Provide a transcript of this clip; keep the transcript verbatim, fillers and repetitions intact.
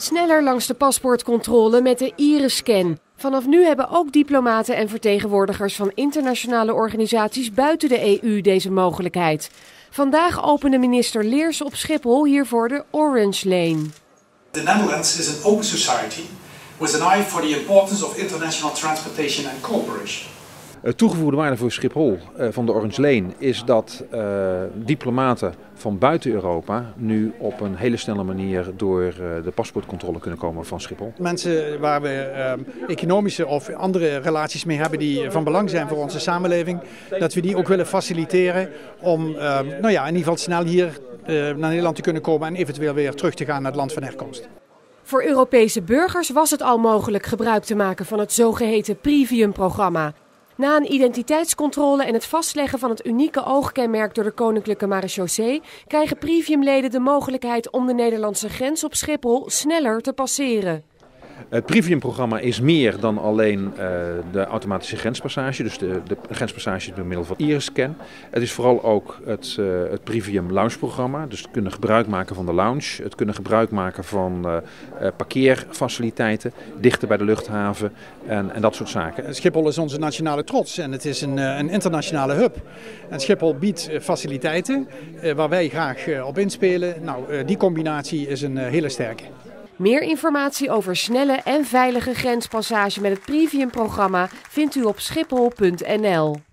Sneller langs de paspoortcontrole met de iris-scan. Vanaf nu hebben ook diplomaten en vertegenwoordigers van internationale organisaties buiten de E U deze mogelijkheid. Vandaag opende minister Leers op Schiphol hiervoor de Orange Lane. The Netherlands is an open society with an eye for the importance of international transportation and cooperation. Het toegevoegde waarde voor Schiphol uh, van de Orange Lane is dat uh, diplomaten van buiten Europa nu op een hele snelle manier door uh, de paspoortcontrole kunnen komen van Schiphol. Mensen waar we uh, economische of andere relaties mee hebben die van belang zijn voor onze samenleving, dat we die ook willen faciliteren om uh, nou ja, in ieder geval snel hier uh, naar Nederland te kunnen komen en eventueel weer terug te gaan naar het land van herkomst. Voor Europese burgers was het al mogelijk gebruik te maken van het zogeheten Privium-programma. Na een identiteitscontrole en het vastleggen van het unieke oogkenmerk door de Koninklijke Marechaussee krijgen Privium-leden de mogelijkheid om de Nederlandse grens op Schiphol sneller te passeren. Het Privium-programma is meer dan alleen uh, de automatische grenspassage, dus de, de grenspassage door middel van iris-scan. Het is vooral ook het, uh, het Privium Lounge-programma, dus het kunnen gebruik maken van de lounge, het kunnen gebruik maken van uh, uh, parkeerfaciliteiten, dichter bij de luchthaven en, en dat soort zaken. Schiphol is onze nationale trots en het is een, een internationale hub. En Schiphol biedt faciliteiten uh, waar wij graag uh, op inspelen. Nou, uh, die combinatie is een uh, hele sterke. Meer informatie over snelle en veilige grenspassage met het Privium-programma vindt u op schiphol punt n l.